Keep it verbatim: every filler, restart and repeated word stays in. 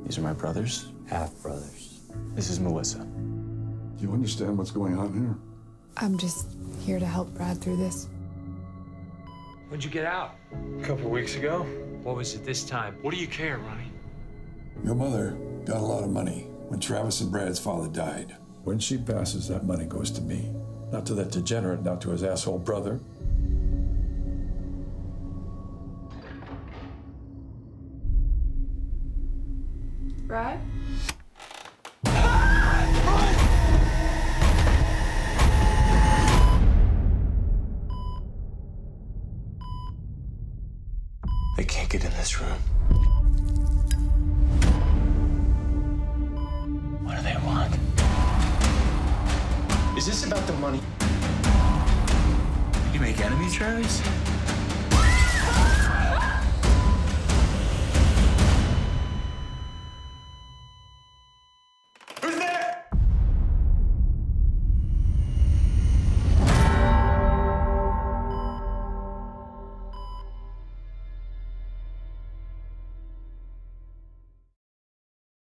These are my brothers. Half-brothers. This is Melissa. Do you understand what's going on here? I'm just here to help Brad through this. When'd you get out? A couple weeks ago. What was it this time? What do you care, Ronnie? Your mother got a lot of money when Travis and Brad's father died. When she passes, that money goes to me. Not to that degenerate, not to his asshole brother. Brad? They can't get in this room. What do they want? Is this about the money? You make enemies, Travis?